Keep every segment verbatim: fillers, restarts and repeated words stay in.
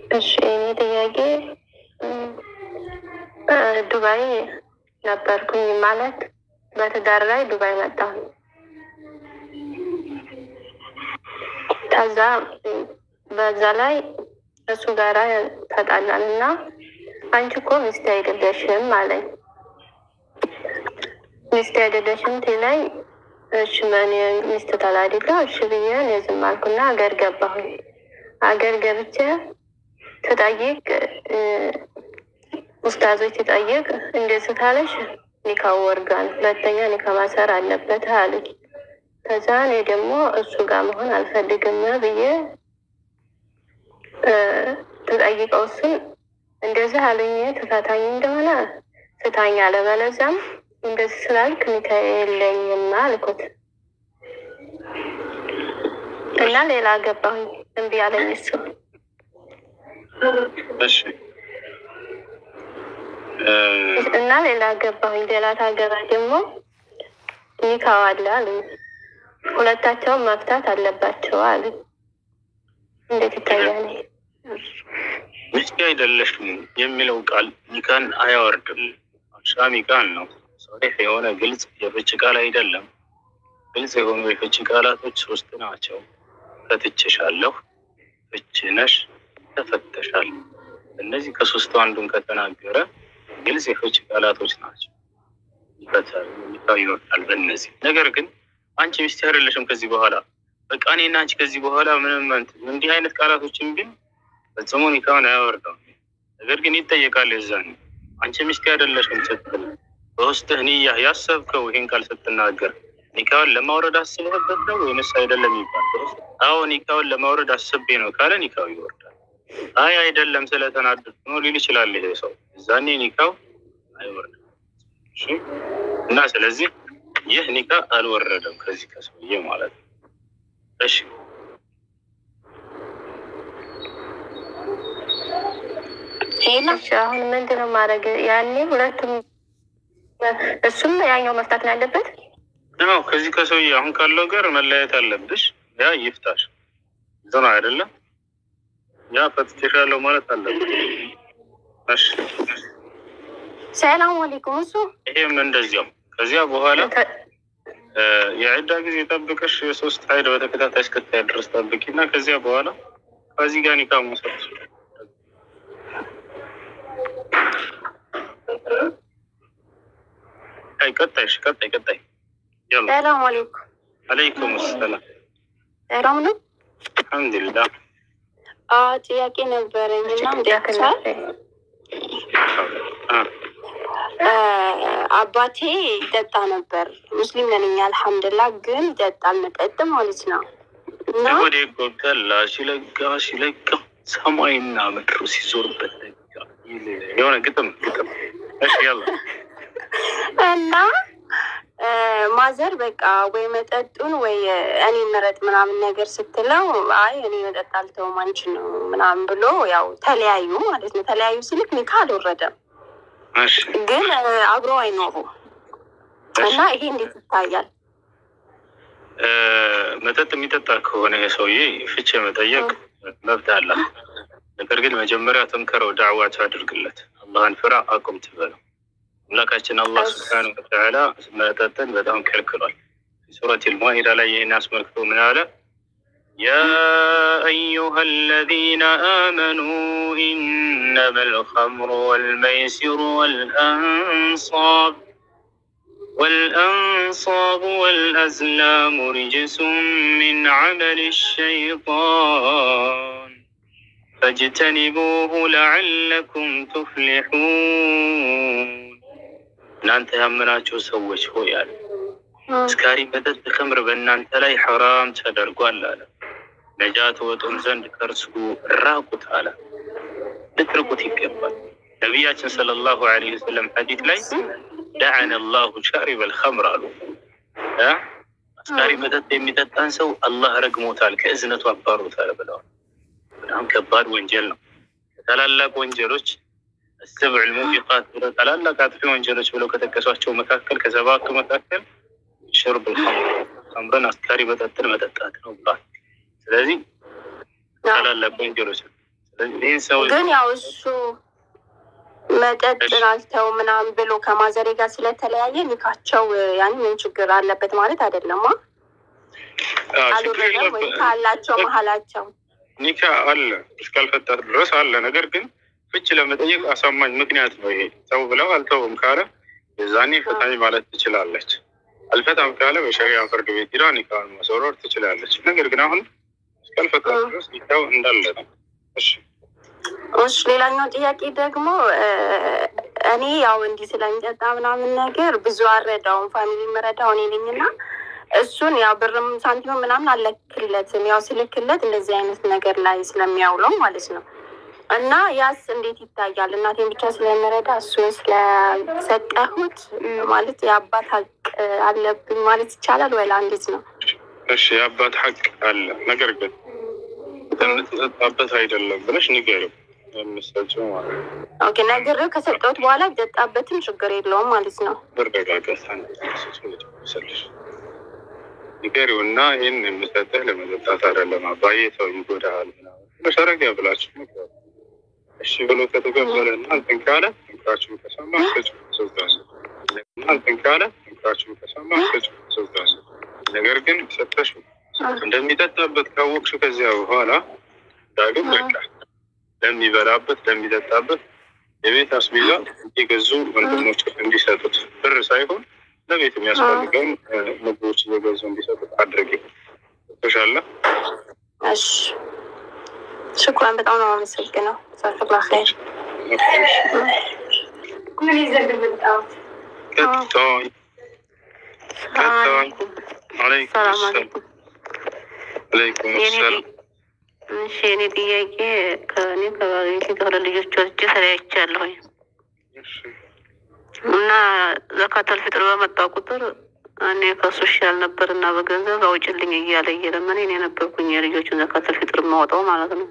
እሺ እኔ ጥያቄ ዱባይ ነበርኩኝ ማለት በትዳር ላይ ዱባይ መጣሁ። ከዛ በዛ ላይ እሱ ጋራ ተጣላን እና አንቺ እኮ ሚስት አይደለሽም አለኝ። ሚስት አይደለሽም ሲለኝ እሺ ምን ሚስት ተላዲለ እሺ ብዬ እኔ ዝም አልኩና አገር ገባሁኝ። አገር ገብቼ ተጠይቅ ኡስታዞች ተጠይቅ እንደዚህ ካለሽ ኒካው ወርዷል፣ ሁለተኛ ኒካ ማሰር አለበት አሉኝ። ከዛ እኔ ደግሞ እሱ ጋር መሆን አልፈልግም ብዬ ተጠይቀው እሱን እንደዚህ አሉኝ። ትፈታኝ እንደሆነ ፍታኝ፣ አለበለዚያም እንደዚህ ስላልክ ኒካ የለኝም አልኩት እና ሌላ ገባሁኝ። እምቢ አለኝ እሱ። እሺ እና ሌላ ገባሁኝ። ሌላ ታገባ ደግሞ ኒካው አለ አሉኝ። ሁለታቸውን መፍታት አለባቸው አሉኝ። እንዴት ይታያል? ሚስት አይደለሽም የሚለው ቃል ኒካን አያወርድም። አሻሚ ቃል ነው። ሶሪህ የሆነ ግልጽ የፍች ቃል አይደለም። ግልጽ የሆኑ የፍች ቃላቶች ሶስት ናቸው። ፈትቼሻለሁ፣ ፍች ነሽ፣ ተፈተሻል። እነዚህ ከሶስቱ አንዱን ከተናገረ ግልጽ የፍች ቃላቶች ናቸው። ይፈታል፣ ኒካው ይወርዳል በእነዚህ። ነገር ግን አንቺ ሚስት አይደለሽም ከዚህ በኋላ በቃ እኔና አንቺ ከዚህ በኋላ ምንም እንዲህ አይነት ቃላቶችን ግን ፈጽሞ ኒካውን አያወርደውም። ነገር ግን ይጠየቃል። የዛን አንቺ ሚስት አይደለሽም ስትል በውስጥህ ንያ ያሰብከው ይሄን ቃል ስትናገር ኒካውን ለማውረድ አስበህበት ነው ወይንስ አይደለም ይባል። አዎ ኒካውን ለማውረድ አስቤ ነው ካለ ኒካው ይወርዳል። አይ አይደለም ስለተናደድኩ ነው ሊል ይችላል ይሄ ሰው። እዛኔ ኒካው አይወርድም። እሺ እና ስለዚህ ይህ ኒካ አልወረደም ከዚህ ከሰውዬ ማለት ነው። እሺ እሺ አሁን ምንድነው ማድረግ? ያኔ ሁለቱም እሱም ያኛው መፍታት ነው ያለበት። አዎ ከዚህ ከሰውዬ አሁን ካለው ጋር መለያየት አለብሽ። ያ ይፍታሽ ዘና አይደለም ያ ፈትቼሻለሁ ማለት አለበት። እሺ ሰላም አለይኩም። እሱ ይሄም እንደዚያው ከዚያ በኋላ የዒዳ ጊዜ ጠብቀሽ የሶስት ሀይድ በተከታታይ እስክታይ ድረስ ጠብቂና ከዚያ በኋላ ከዚህ ጋር ኒካ መውሰድ አይ ቀጣይ እሺ ቀጣይ ቀጣይ ያላ ሰላም አለይኩም። አለይኩም ሰላም። ሰላም ነው አልሐምዱሊላህ። አ ጥያቄ ነበረኝ እና እንደያከሳል አባቴ ይጠጣ ነበር። ሙስሊም ነኝ አልሐምዱሊላህ፣ ግን ይጠጣል መጠጥ ማለት ነው። እና ወደ ጎተላ ሲለጋ ሲለጋ ሰማይና ምድሩ ሲዞርበት የሆነ ግጥም ግጥም። እሺ ያላ እና ማዘር በቃ ወይ መጠጡን ወይ እኔ ምረጥ ምናምን ነገር ስትለው አይ እኔ መጠጥ አልተውም አንቺ ነው ምናምን ብሎ ያው ተለያዩ ማለት ነው። ተለያዩ ስልክ ኒካ አልወረደም፣ ግን አብረው አይኖሩም። እና ይሄ እንዴት ይታያል? መጠጥ የሚጠጣ ከሆነ የሰውዬ ፍቺ መጠየቅ መብት አለ። ነገር ግን መጀመሪያ ተምከረው ዳዕዋ ታድርግለት፣ አላህን ፍራ፣ አቁም ትበለው። አምላካችን አላህ ሱብሓነሁ ወተዓላ መጠጥን በጣም ከልክሏል። ሱረቱል ማኢዳ ላይ ይህን አስመልክቶ ምን አለ? ያ አዩሃ አለዚነ አመኑ ኢነመል ኸምሩ ወልመይሲሩ ወልአንሳብ والأنصاب والأزلام رجس من عمل الشيطان فاجتنبوه لعلكم تفلحون እናንተ ያመናችሁ ሰዎች ሆይ አለ አስካሪ መጠጥ ኸምር በእናንተ ላይ ሐራም ተደርጓል አለ። ነጃት ወጡን ዘንድ ከእርሱ ራቁት አለ። ልትርቁት ይገባል። ነቢያችን ሰለላሁ ዐለይሂ ወሰለም ሐዲስ ላይ دعنا الله شارب الخمر አሉ። አስካሪ መጠጥ የሚጠጣን ሰው አላህ ረግሞታል፣ ከእዝነቱ አባሮታል ብለዋል። በጣም ከባድ ወንጀል ነው። ታላላቅ ወንጀሎች السبع الموبقات ብለው ታላላቅ አጥፊ ወንጀሎች ብለው ከተከሷቸው መካከል ከሰባቱ መካከል شرب الخمر ኸምርን አስካሪ መጠጥን መጠጣት ነው ብለዋል። ስለዚህ ታላላቅ ወንጀሎች ይህን ሰው ግን ያው እሱ መጠጥ አልተው ምናምን ብሎ ከማዘሬ ጋር ስለተለያየ ኒካቸው ያን ምን ችግር አለበት ማለት አይደለም። አልወረደም ወይ ካላቸው መሀላቸው ኒካ አለ እስካልፈታት ድረስ አለ። ነገር ግን ፍች ለመጠየቅ አሳማኝ ምክንያት ነው ይሄ። ሰው ብለው አልተውም ካለ የዛኔ ፍታኝ ማለት ትችላለች። አልፈታም ካለ በሸሪዓ ፍርድ ቤት ሄዳ ኒካውን ማስወረድ ትችላለች። ነገር ግን አሁን እስካልፈታት ድረስ ኒካው እንዳለ ነው። እሺ እሺ። ሌላኛው ጥያቄ ደግሞ እኔ ያው እንዲህ ስለሚጠጣ ምናምን ነገር ብዙ አልረዳውም። ፋሚሊ የምረዳው እኔ ነኝና እሱን ያው ብርም ሳንቲም ምናምን አልለክለትም። ያው ስልክለት እንደዚህ አይነት ነገር ላይ ስለሚያውለው ማለት ነው። እና ያስ እንዴት ይታያል? እናቴን ብቻ ስለምረዳ እሱን ስለሰጠሁት ማለት የአባት ሀቅ አለብኝ ማለት ይቻላል ወላ እንዴት ነው? እሺ የአባት ሀቅ አለ። ነገር ግን የምትጠጣበት አይደለም ብለሽ ንገሪው የምትሰጪው ማለት ነው። ኦኬ ነግሬው ከሰጠሁት በኋላ ቢጠጣበትም ችግር የለውም ማለት ነው። መረጋጋት ሰልሽ ንገሪው እና ይህን የምሰጥህ ለመጠጣት አይደለም አባዬ ሰው ይጎዳሃል መሸረግ ያብላችሁ ንገሪው። እሺ ብሎ ከተቀበለ እና እንትን ካለ እንክራችሁን ከሰማ ፍጹም ተሰጥቷል። እንትን ካለ እንክራችሁን ከሰማ ፍጹም ተሰጥቷል። ነገር ግን ሰጥተሽው እንደሚጠጣበት ካወቅሽ ከዚያ በኋላ ዳግም በቃ ለሚበላበት ለሚጠጣበት የቤት አስቤዛ እየገዙ ወንድሞች እንዲሰጡት ብር ሳይሆን ለቤት የሚያስፈልገውን ምግቦች እየገዙ እንዲሰጡት አድርጊ። ተሻለ። እሺ ሽኩራን በጣም ነው የማመሰግነው። ሰላም ኸይር ምን ይዘግብ በጣም ከተው ከተው አለይኩም ሰላም አለይኩም ሰላም። እሺ እኔ ጥያቄ ከእኔ ከባለቤቴ ከሁለት ልጆች ወልጄ ተለያይቻለሁኝ እና ዘካተል ፊጥር በመጣ ቁጥር እኔ ከሱ ይሻል ነበር እና በገንዘብ አውጭልኝ እያለ እየለመነ እኔ ነበርኩኝ የልጆቹን ዘካተል ፊጥር ማውጣው ማለት ነው።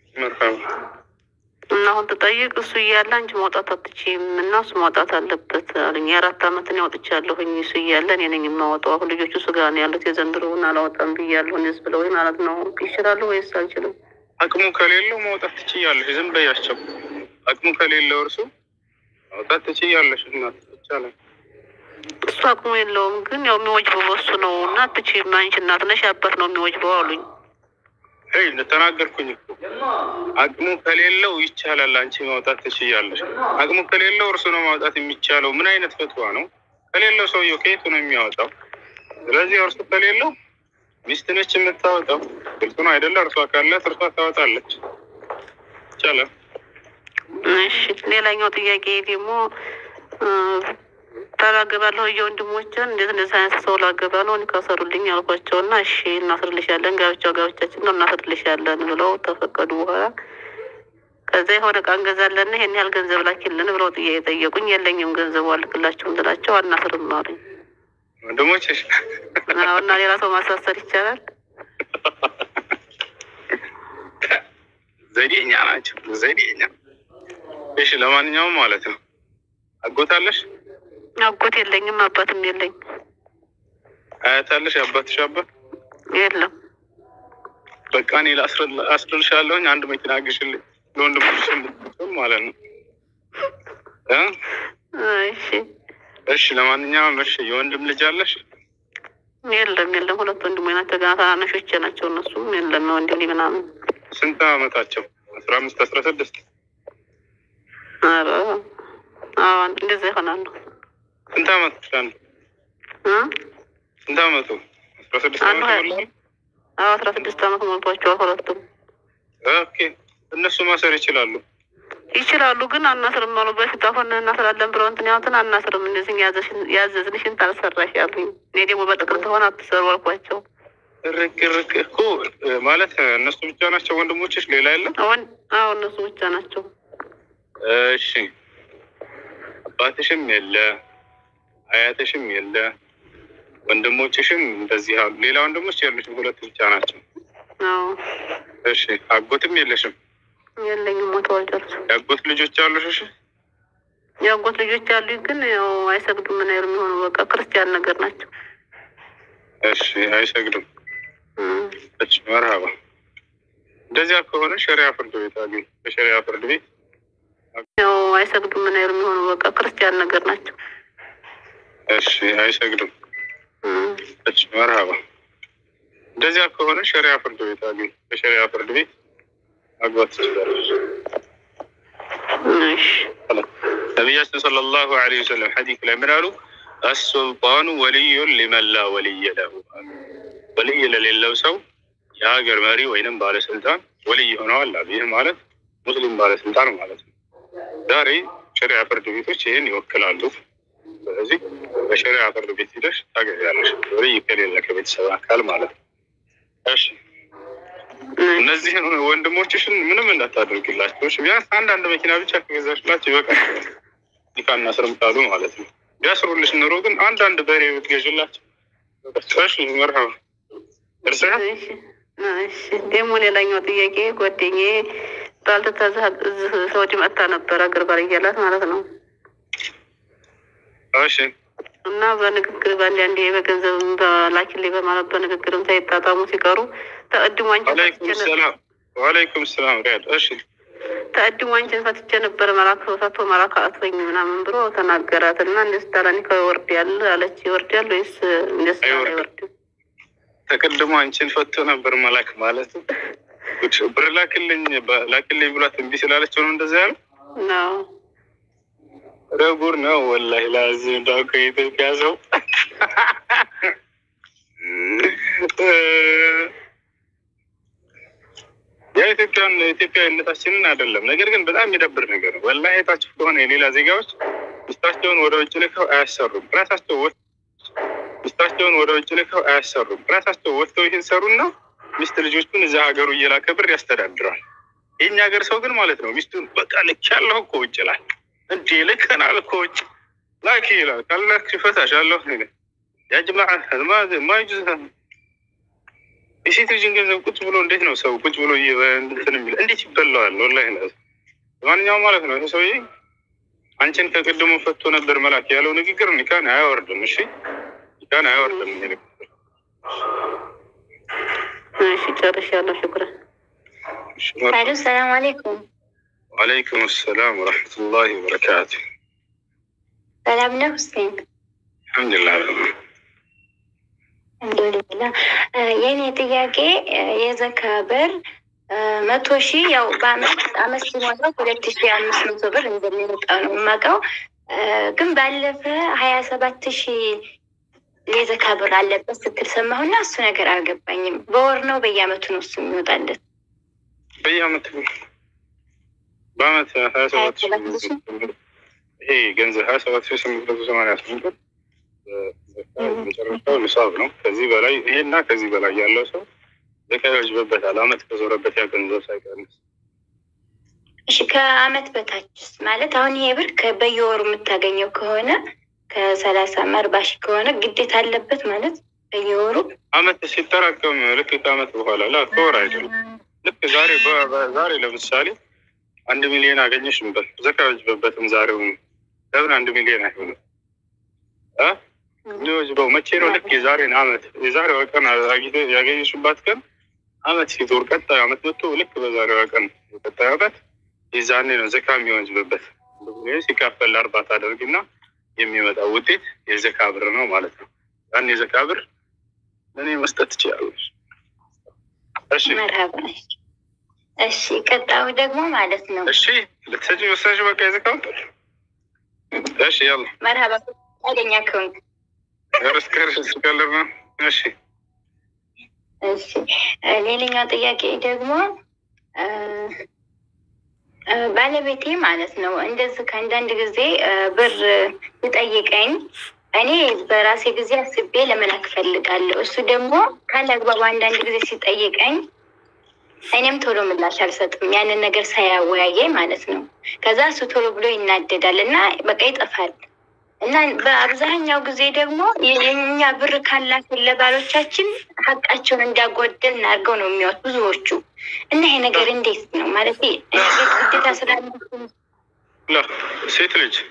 እና አሁን ተጠይቅ እሱ እያለ አንቺ ማውጣት አትችይም እና እሱ ማውጣት አለበት አለኝ። የአራት አመት ነው አውጥቻለሁኝ እሱ እያለ እኔ ነኝ የማወጣው። አሁን ልጆቹ እሱ ጋር ነው ያሉት። የዘንድሮውን አላወጣም ብያለሁ እኔስ ብለው ማለት ነው። ይችላሉ ወይስ አልችልም? አቅሙ ከሌለው ማውጣት ትችያለሽ። ዝም በያቸው። አቅሙ ከሌለው እርሱ ማውጣት ትችያለሽ። እናት ይቻላል። እሱ አቅሙ የለውም ግን ያው የሚወጅበው እሱ ነው እና አትችይም አንቺ እናት ነሽ አባት ነው የሚወጅበው አሉኝ። አይ እንደተናገርኩኝ እኮ አቅሙ ከሌለው ይቻላል አንቺ ማውጣት ትችያለሽ። አቅሙ ከሌለው እርሱ ነው ማውጣት የሚቻለው። ምን አይነት ፈትዋ ነው? ከሌለው ሰውየው ከየቱ ነው የሚያወጣው? ስለዚህ እርሱ ከሌለው ሚስት ነች የምታወጣው። ግልጽ ነው አይደለ? እርሷ ካላት እርሷ ታወጣለች። ይቻላል። እሺ ሌላኛው ጥያቄ ደግሞ ታላገባለሁ የወንድሞችን እንዴት እንደዚህ አይነት ሰው ላገባ ነው እንካሰሩልኝ አልኳቸውና እሺ እናስርልሻለን ጋብቻው ጋብቻችን ነው እናስርልሻለን ብለው ተፈቀዱ። በኋላ ከዛ የሆነ ዕቃ እንገዛለን ይሄን ያህል ገንዘብ ላኪልን ብለው ጥያቄ ጠየቁኝ። የለኝም ገንዘቡ አልክላቸውም ብላቸው አናስርም አሉኝ። ወንድሞችሽ እና ሌላ ሰው ማሳሰር ይቻላል? ዘዴኛ ናቸው ዘዴኛ። እሺ ለማንኛውም ማለት ነው አጎታለሽ? አጎት የለኝም አባትም የለኝ። አያታለሽ? አባትሽ አባት የለም። በቃ እኔ ላስርልሻለሁኝ አንድ መኪና ግሽልኝ ለወንድምሽ ማለት ነው እ እሺ እሺ ለማንኛውም እሺ የወንድም ልጅ አለሽ? የለም የለም። ሁለት ወንድሞች ናቸው ገና ታናናሾች ናቸው። እነሱም የለም ወንድም ምናምን። ስንት አመታቸው? አስራ አምስት አስራ ስድስት ኧረ አዎ እንደዛ ይሆናሉ። ስንት አመት ይችላል? እ ስንት አመቱ? አስራ ስድስት አመት ይሞላል? አዎ አስራ ስድስት አመት ሞልቷቸዋል ሁለቱም። ኦኬ እነሱ ማሰር ይችላሉ? ይችላሉ ግን አናስርም አሉ። በፊት አሁን እናስራለን ብለው እንትን ያሉትን አናስርም እንደዚህ ያዘዝንሽን ታልሰራሽ ያሉኝ። እኔ ደግሞ በጥቅር ተሆነ አትሰሩ አልኳቸው። ርቅ ርቅ እኮ ማለት እነሱ ብቻ ናቸው ወንድሞችሽ? ሌላ የለም? አዎ እነሱ ብቻ ናቸው። እሺ አባትሽም የለ አያትሽም የለ ወንድሞችሽም እንደዚህ አሉ? ሌላ ወንድሞች ያሉሽም ሁለት ብቻ ናቸው? አዎ። እሺ አጎትም የለሽም? የለኝም ሞተዋል ጨርሶ። የአጎት ልጆች አሉሽ? እሺ የአጎት ልጆች አሉኝ ግን ያው አይሰግዱም። ምን አይሉ የሚሆኑ በቃ ክርስቲያን ነገር ናቸው። እሺ አይሰግዱም። እሺ መርሀባ እንደዚያ ከሆነ ሸሪያ ፍርድ ቤት አግኝ። በሸሪያ ፍርድ ቤት ያው አይሰግዱም። ምን አይሩ የሚሆነው በቃ ክርስቲያን ነገር ናቸው። እሺ አይሰግዱም። እሺ መርሃባ። እንደዚያ ከሆነ ሸሪያ ፍርድ ቤት አግኝ። በሸሪያ ፍርድ ቤት አግባት ትችላለች። እሺ ነቢያችን ሰለላሁ ዐለይሂ ወሰለም ሐዲስ ላይ ምን አሉ? አስሱልጣኑ ወልዩን ሊመን ላ ወልየ ለሁ። ወልይ ለሌለው ሰው የሀገር መሪ ወይንም ባለስልጣን ወልይ ሆነዋል አሉ። ይህ ማለት ሙስሊም ባለስልጣን ማለት ነው። ዛሬ ሸሪዓ ፍርድ ቤቶች ይህን ይወክላሉ። ስለዚህ በሸሪዓ ፍርድ ቤት ሂደሽ ታገቢያለሽ፣ ወልይ ከሌለ ከቤተሰብ አካል ማለት ነው። እሺ እነዚህን ወንድሞችሽን ምንም እንዳታደርግላቸው። እሺ ቢያንስ አንዳንድ መኪና ብቻ ከገዛሽላቸው ይበቃል። ኒካና ስርም ካሉ ማለት ነው። ቢያስሩልሽ ኑሮ ግን አንዳንድ በሬ ብትገዥላቸው እሺ መርሃባ። እርሳ እሺ ደግሞ ሌላኛው ጥያቄ ጓደኛዬ ባልተታዘ እዚህ ሰውጭ መጥታ ነበር አገር ባል እያላት ማለት ነው። እሺ እና በንግግር በአንድ አንዴ በገንዘብም በላኪልኝ በማለት በንግግርም ሳይጣጣሙ ሲቀሩ ተቀድሞ አንቺን ወአለይኩም ሰላም ወአለይኩም ሰላም ሪያድ። እሺ ተቀድሞ አንቺን ፈትቼ ነበር መላክ ሰውታቶ መላክ አጥቶኝ ምናምን ብሎ ተናገራት። እና እንደስ ታላኒ ከወርዲያል አለች። ይወርዳል ወይስ እንደስ አይወርድ? ተቀድሞ አንቺን ፈቶ ነበር መላክ ማለት ብር ላክልኝ ላክልኝ ብሏት እምቢ ስላለችው ነው እንደዛ ያለው ነው። ረጉር ነው ወላሂ ላዚህ እንዳው ከኢትዮጵያ ሰው የኢትዮጵያን ኢትዮጵያዊነታችንን አይደለም። ነገር ግን በጣም የሚደብር ነገር ነው ወላሂ። የታችሁ ከሆነ የሌላ ዜጋዎች ሚስታቸውን ወደ ውጭ ልከው አያሰሩም። ራሳቸው ሚስታቸውን ወደ ውጭ ልከው አያሰሩም። ራሳቸው ወጥተው ይህን ሰሩና ሚስት ልጆቹን እዛ ሀገሩ እየላከ ብር ያስተዳድራል። የኛ ሀገር ሰው ግን ማለት ነው ሚስቱን በቃ ልክ ያለሁ እኮ ውጭ ይላል። እንዴ ልከናል እኮ ውጭ ላኪ ይላል። ካላክ ፈታሽ አለሁ ነገር ያ ጀማዓ ማዝ ማይጁዝ የሴት ልጅን ገንዘብ ቁጭ ብሎ እንዴት ነው ሰው ቁጭ ብሎ እንትን የሚል እንዴት ይበላዋል? ወላሂ ነው። ማንኛውም ማለት ነው ይሄ ሰውዬ አንቺን ከቅድሙ ፈቶ ነበር መላክ ያለው ንግግር ኒካን አያወርድም። እሺ ኒካን አያወርድም። ይሄ እሺ ጨርሻለሁ። ሽኩራን። አሎ ሰላም አለይኩም። ወአለይኩም ሰላም ወራህመቱላሂ ወበረካቱ። ሰላም ነው ሁሴን? አልሐምዱሊላህ አልሐምዱሊላህ። የኔ ጥያቄ የዘካ ብር መቶ ሺህ ያው በአመት አመት ሲሞላው ሁለት ሺህ አምስት መቶ ብር እንደሚወጣ ነው የማውቀው። ግን ባለፈ ሀያ ሰባት ሺህ የዘካ ብር አለበት ስትል ሰማሁና እሱ ነገር አልገባኝም። በወር ነው በየአመቱ ነው እሱ የሚወጣለት? በየአመቱ በአመት ሀያ ሰባት ሺህ ይሄ ገንዘብ ሀያ ሰባት ሺህ ስምንት መቶ ሰማንያ ስምንት ብር መጨረሻው ንሳብ ነው። ከዚህ በላይ ይሄና ከዚህ በላይ ያለው ሰው ዘካ ይወጅብበታል። አመት ከዞረበት ያ ገንዘብ ሳይቀንስ። እሺ ከአመት በታች ማለት አሁን ይሄ ብር በየወሩ የምታገኘው ከሆነ ከሰላሳ አርባ ሺህ ከሆነ ግዴታ አለበት ማለት በየወሩ አመት ሲጠራቀም ልክ ከአመት በኋላ ላ ከወር አይደለም። ልክ ዛሬ ዛሬ ለምሳሌ አንድ ሚሊዮን አገኘሽ እንበል ዘካ ይወጅብበትም ዛሬው ለምን አንድ ሚሊዮን አይሆንም? አ ነው መቼ ነው? ልክ የዛሬን አመት የዛሬው ቀን ያገኘሽባት ቀን አመት ሲዞር ቀጣዩ አመት መጥቶ ልክ በዛሬው ቀን ቀጣዩ አመት የዛኔ ነው ዘካ የሚወጅብበት። ሲካፈል አርባ ታደርግና የሚመጣው ውጤት የዘካ ብር ነው ማለት ነው። ያን የዘካ ብር ለኔ መስጠት ትችላለሽ። እሺ መርሃባ። እሺ ቀጣዩ ደግሞ ማለት ነው እሺ ለተሰጪ ወሳሽ በቃ የዘካ ብር እሺ ያላ መርሃባ አገኛ ከሆንክ ያርስከር ስከለር ነው። እሺ እሺ ሌላኛው ጥያቄ ደግሞ ባለቤቴ ማለት ነው እንደዚህ ከአንዳንድ ጊዜ ብር ይጠይቀኝ፣ እኔ በራሴ ጊዜ አስቤ ለመላክ ፈልጋለሁ። እሱ ደግሞ ካለ አግባብ አንዳንድ ጊዜ ሲጠይቀኝ እኔም ቶሎ ምላሽ አልሰጥም፣ ያንን ነገር ሳያወያየኝ ማለት ነው። ከዛ እሱ ቶሎ ብሎ ይናደዳል እና በቃ ይጠፋል። እና በአብዛኛው ጊዜ ደግሞ የኛ ብር ካላክን ለባሎቻችን ሀቃቸውን እንዳጎደል እናድርገው ነው የሚወት ብዙዎቹ። እና ይሄ ነገር እንዴት ነው ማለት ግዴታ ስላለ ሴት ልጅ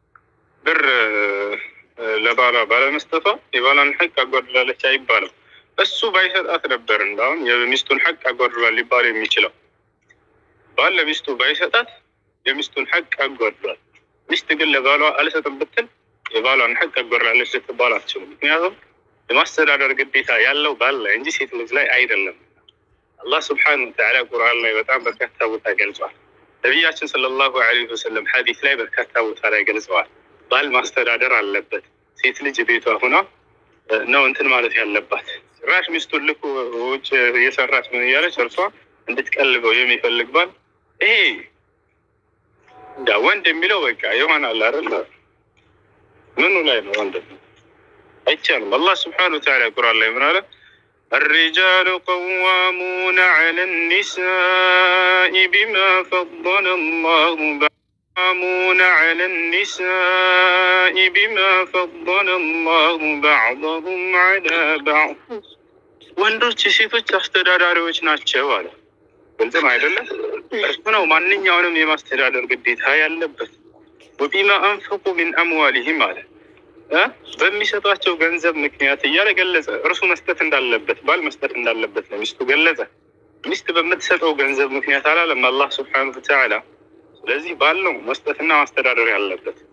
ብር ለባሏ ባለመስጠቷ የባሏን ሀቅ አጓድላለች አይባልም። እሱ ባይሰጣት ነበር እንዳውም የሚስቱን ሐቅ አጓድሏል ሊባል የሚችለው። ባል ለሚስቱ ባይሰጣት የሚስቱን ሐቅ አጓድሏል። ሚስት ግን ለባሏ አልሰጥም ብትል የባሏን ሐቅ አጓድላለች ልትባል አትችልም። ምክንያቱም የማስተዳደር ግዴታ ያለው ባል ላይ እንጂ ሴት ልጅ ላይ አይደለም። አላህ ሱብሓነሁ ወተዓላ ቁርአን ላይ በጣም በርካታ ቦታ ገልጿል። ነቢያችን ሰለላሁ ዐለይሂ ወሰለም ሐዲስ ላይ በርካታ ቦታ ላይ ገልጸዋል። ባል ማስተዳደር አለበት። ሴት ልጅ ቤቷ ሆና ነው እንትን ማለት ያለባት። ጭራሽ ሚስቱን ልኩ ውጭ እየሰራች ምን እያለች እርሷ እንድትቀልበው የሚፈልግ ባል ይሄ እንዳ ወንድ የሚለው በቃ ይሆናል አይደል? ምኑ ላይ ነው ወንድ? አይቻልም። አላህ ሱብሓነሁ ወተዓላ ቁርአን ላይ ምን አለ? الرجال قوامون على النساء بما فضل الله قوامون على النساء بما فضل الله بعضهم على بعض ወንዶች ሴቶች አስተዳዳሪዎች ናቸው አለ። ግልጽ አይደለም? እርሱ ነው ማንኛውንም የማስተዳደር ግዴታ ያለበት። ወቢማ አንፈቁ ሚን አምዋሊሂም አለ በሚሰጧቸው ገንዘብ ምክንያት እያለ ገለጸ። እርሱ መስጠት እንዳለበት ባል መስጠት እንዳለበት ለሚስቱ ገለጸ። ሚስት በምትሰጠው ገንዘብ ምክንያት አላለም አላህ ሱብሓነሁ ወተዓላ። ስለዚህ ባል ነው መስጠትና ማስተዳደር ያለበት።